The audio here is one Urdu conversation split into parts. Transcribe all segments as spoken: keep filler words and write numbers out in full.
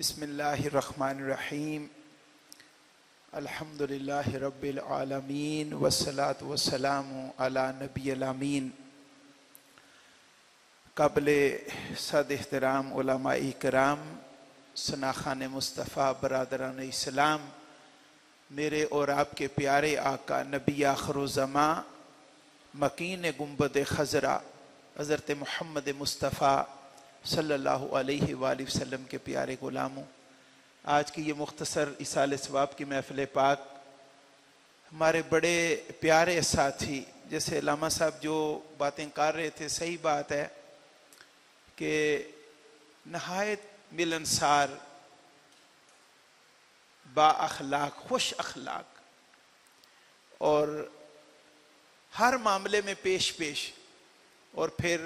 بسم اللہ الرحمن الرحیم الحمدللہ رب العالمین والصلاة والسلام علی نبی الامین. قابل صد احترام علماء کرام، ثناخان مصطفیٰ، برادران اسلام، میرے اور آپ کے پیارے آقا نبی آخر الزماں مکین گنبد خضرا حضرت محمد مصطفیٰ صلی اللہ علیہ وآلہ وسلم کے پیارے غلاموں، آج کی یہ مختصر اصال ثواب کی محفل پاک ہمارے بڑے پیارے ساتھی جیسے علامہ صاحب جو باتیں کر رہے تھے، صحیح بات ہے کہ نہایت ملنسار، با اخلاق، خوش اخلاق اور ہر معاملے میں پیش پیش، اور پھر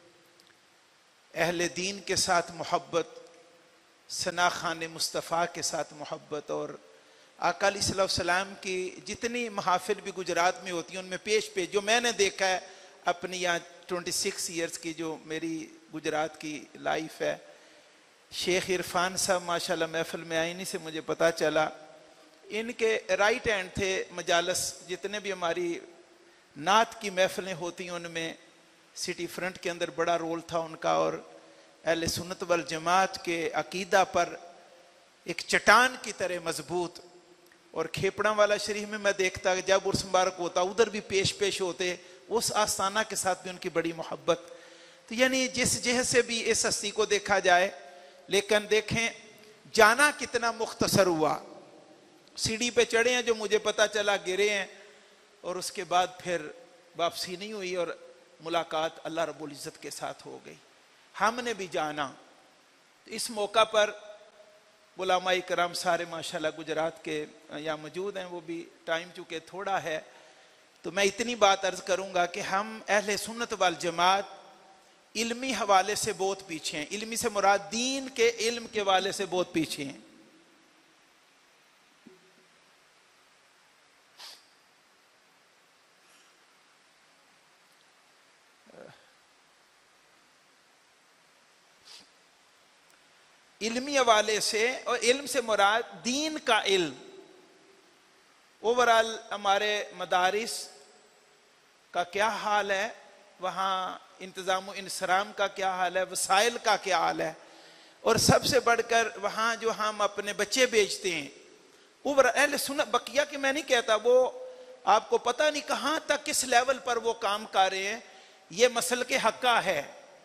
اہل دین کے ساتھ محبت، ثنا خان مصطفیٰ کے ساتھ محبت، اور آقا علیہ الصلوۃ والسلام کی جتنی محافل بھی گجرات میں ہوتی ہیں ان میں پیش پیش جو میں نے دیکھا ہے اپنی یہاں ٹونٹی سکس ایئرز کی جو میری گجرات کی لائف ہے. شیخ عرفان صاحب ماشاءاللہ محفل میں آئینی سے مجھے پتا چلا ان کے رائٹ ہینڈ تھے مجالس، جتنے بھی ہماری نعت کی محفلیں ہوتی ہیں ان میں سٹی فرنٹ کے اندر بڑا رول تھا ان کا، اور اہل سنت والجماعت کے عقیدہ پر ایک چٹان کی طرح مضبوط. اور کھیپڑا والا شریف میں میں دیکھتا کہ جب عرس مبارک ہوتا ادھر بھی پیش پیش ہوتے، اس آستانہ کے ساتھ بھی ان کی بڑی محبت. تو یعنی جس جہت سے بھی اس ہستی کو دیکھا جائے، لیکن دیکھیں جانا کتنا مختصر ہوا. سیڑھی پہ چڑھے ہیں جو مجھے پتا چلا گرے ہیں، اور اس کے بعد پھر واپسی نہیں ہوئی اور ملاقات اللہ رب العزت کے ساتھ ہو گئی. ہم نے بھی جانا. اس موقع پر علماء کرام سارے ماشاءاللہ گجرات کے یہاں موجود ہیں، وہ بھی ٹائم چونکہ تھوڑا ہے تو میں اتنی بات عرض کروں گا کہ ہم اہل سنت والجماعت علمی حوالے سے بہت پیچھے ہیں. علمی سے مراد دین کے علم کے حوالے سے بہت پیچھے ہیں. علمی حوالے سے، اور علم سے مراد دین کا علم. اوورال ہمارے مدارس کا کیا حال ہے، وہاں انتظام و انصرام کا کیا حال ہے، وسائل کا کیا حال ہے، اور سب سے بڑھ کر وہاں جو ہم اپنے بچے بیچتے ہیں. اوورال اہل سنت بقیہ کی میں نہیں کہتا، وہ آپ کو پتہ نہیں کہاں تک کس لیول پر وہ کام کر رہے ہیں. یہ مسلک حقہ ہے،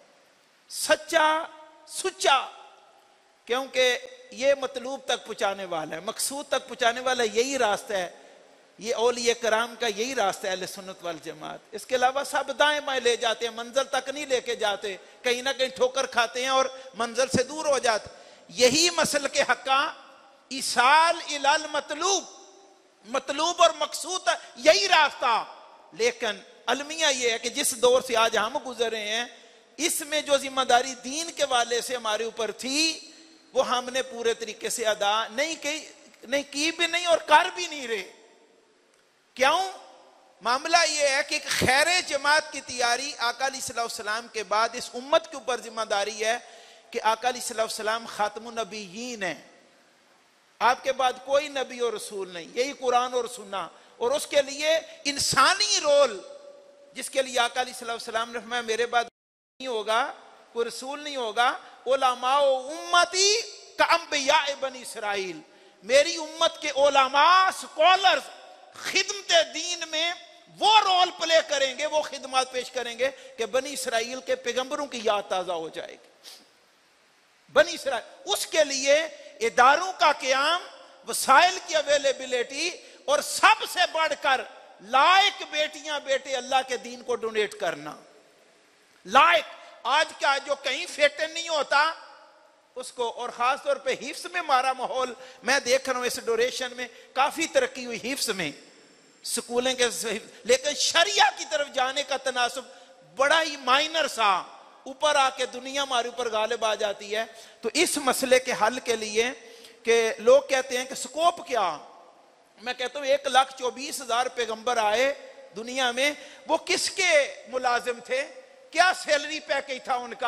سچا سچا، کیونکہ یہ مطلوب تک پہنچانے والا ہے، مقصود تک پہنچانے والا یہی راستہ ہے. یہ اولیاء کرام کا یہی راستہ ہے اہل سنت والجماعت. اس کے علاوہ سب دائیں بائیں لے جاتے ہیں، منزل تک نہیں لے کے جاتے، کہیں نہ کہیں ٹھوکر کھاتے ہیں اور منزل سے دور ہو جاتے. یہی مسلک حقہ ایصال الی المطلوب، مطلوب اور مقصود یہی راستہ. لیکن المیہ یہ ہے کہ جس دور سے آج ہم گزر رہے ہیں اس میں جو ذمہ داری دین کے والے سے ہمارے اوپر تھی وہ ہم نے پورے طریقے سے ادا نہیں کی نہیں کی بھی نہیں اور کر بھی نہیں رہے. کیوں؟ معاملہ یہ ہے کہ ایک خیر جماعت کی تیاری آقا علیہ الصلوۃ والسلام کے بعد اس امت کے اوپر ذمہ داری ہے کہ آقا علیہ الصلوۃ والسلام خاتم النبیین ہیں. آپ کے بعد کوئی نبی اور رسول نہیں، یہی قرآن اور سننا. اور اس کے لیے انسانی رول جس کے لیے آقا علیہ الصلوۃ والسلام نے فرمایا میرے بعد نہیں ہوگا، کوئی رسول نہیں ہوگا، علماء امتی کا انبیاء بنی اسرائیل. میری امت کے علماء سکولرز خدمت دین میں وہ رول پلے کریں گے، وہ خدمات پیش کریں گے کہ بنی اسرائیل کے پیغمبروں کی یاد تازہ ہو جائے گی. بنی اسرائیل، اس کے لیے اداروں کا قیام، وسائل کی اویلیبلٹی، اور سب سے بڑھ کر لائق بیٹیاں بیٹے اللہ کے دین کو ڈونیٹ کرنا. لائق آج کا جو کہیں فیٹن نہیں ہوتا اس کو، اور خاص طور پہ حفظ میں ہمارا ماحول میں دیکھ رہا ہوں اس ڈوریشن میں کافی ترقی ہوئی حفظ میں، سکولیں کے، لیکن شریعہ کی طرف جانے کا تناسب بڑا ہی مائنر سا، اوپر آ کے دنیا ہمارے اوپر غالب آ جاتی ہے. تو اس مسئلے کے حل کے لیے کہ لوگ کہتے ہیں کہ سکوپ کیا، میں کہتا ہوں ایک لاکھ چوبیس ہزار پیغمبر آئے دنیا میں، وہ کس کے ملازم تھے، کیا سیلری پیکیج تھا ان کا؟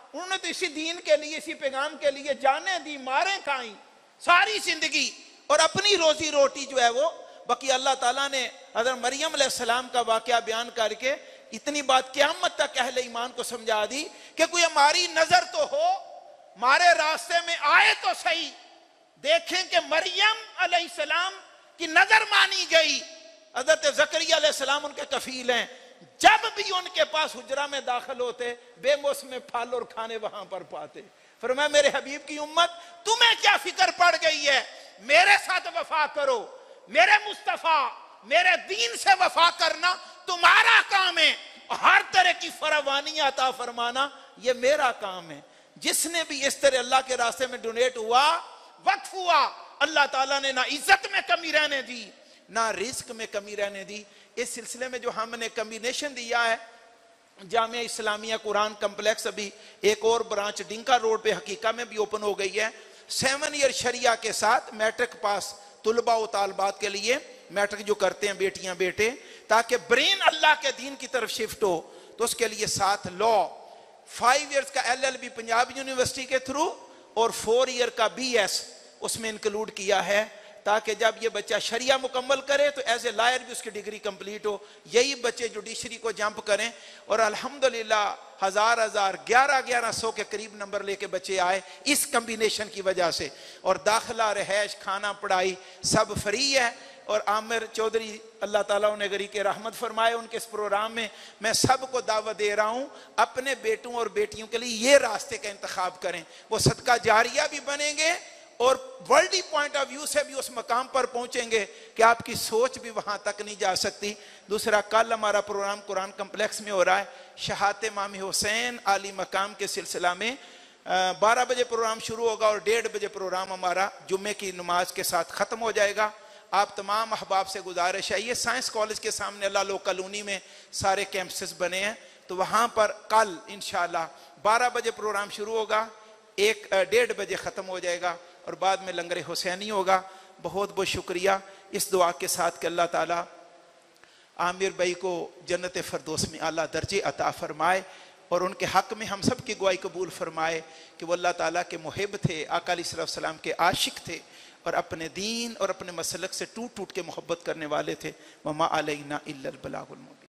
انہوں نے تو اسی دین کے لیے اسی پیغام کے لیے جانیں دی ماریں کھائیں ساری زندگی اور اپنی روزی روٹی جو ہے وہ باقی اللہ تعالیٰ نے حضرت مریم علیہ السلام کا واقعہ بیان کر کے اتنی بات قیامت تک اہل ایمان کو سمجھا دی کہ کوئی ہماری نظر تو ہو ہمارے راستے میں آئے تو صحیح دیکھیں کہ مریم علیہ السلام کی نظر مانی گئی حضرت زکریا علیہ السلام ان کے کفیل ہیں جب بھی ان کے پاس حجرہ میں داخل ہوتے بے موسم پھل اور کھانے وہاں پر پاتے فرمایا میرے حبیب کی امت تمہیں کیا فکر پڑ گئی ہے میرے ساتھ وفا کرو میرے مصطفیٰ میرے دین سے وفا کرنا تمہارا کام ہے ہر طرح کی فراوانی عطا فرمانا یہ میرا کام ہے جس نے بھی اس طرح اللہ کے راستے میں ڈونیٹ ہوا وقف ہوا اللہ تعالیٰ نے نہ عزت میں کمی رہنے دی نہ رزق میں کمی رہنے دی اس سلسلے میں جو ہم نے کمبینیشن دیا ہے جامعہ اسلامیہ قرآن کمپلیکس ابھی ایک اور برانچ ڈنکا روڈ پہ حقیقہ میں بھی اوپن ہو گئی ہے سیون ایئر شریعہ کے ساتھ میٹرک پاس طلباء و طالبات کے لیے میٹرک جو کرتے ہیں بیٹیاں بیٹے تاکہ برین اللہ کے دین کی طرف شفٹ ہو تو اس کے لیے ساتھ لا فائیو ایئرز کا L L B Punjab university کے تھرو اور فور ایئر کا بی ایس اس میں انکلوڈ کیا ہے تاکہ جب یہ بچہ شریعہ مکمل کرے تو ایز اے لائر بھی اس کی ڈگری کمپلیٹ ہو یہی بچے جوڈیشری کو جمپ کریں اور الحمدللہ ہزار ہزار گیارہ گیارہ سو کے قریب نمبر لے کے بچے آئے اس کمبینیشن کی وجہ سے اور داخلہ رہائش کھانا پڑھائی سب فری ہے اور عامر چودھری اللہ تعالیٰ انہیں غریق رحمت فرمائے ان کے اس پروگرام میں میں سب کو دعوت دے رہا ہوں اپنے بیٹوں اور بیٹیوں کے لیے یہ راستے کا انتخاب کریں وہ صدقہ جاریہ بھی بنیں گے اور ورلڈی پوائنٹ آف ویو سے بھی اس مقام پر پہنچیں گے کہ آپ کی سوچ بھی وہاں تک نہیں جا سکتی دوسرا کل ہمارا پروگرام قرآن کمپلیکس میں ہو رہا ہے شہادت امام حسین عالی مقام کے سلسلہ میں بارہ بجے پروگرام شروع ہوگا اور ڈیڑھ بجے پروگرام ہمارا جمعے کی نماز کے ساتھ ختم ہو جائے گا آپ تمام احباب سے گزارش ہے یہ سائنس کالج کے سامنے اللہ لو کالونی میں سارے کیمپسز بنے ہیں تو وہاں پر کل انشاءاللہ بارہ بجے پروگرام شروع ہوگا ایک ڈیڑھ بجے ختم ہو جائے گا اور بعد میں لنگر حسینی ہوگا بہت بہت شکریہ اس دعا کے ساتھ کہ اللہ تعالیٰ عامر بھائی کو جنت فردوس میں اعلیٰ درجے عطا فرمائے اور ان کے حق میں ہم سب کی گواہی قبول فرمائے کہ وہ اللہ تعالیٰ کے محب تھے آقا علیہ السلام کے عاشق تھے اور اپنے دین اور اپنے مسلک سے ٹوٹ ٹوٹ کے محبت کرنے والے تھے وما علینا الا البلاغ المبین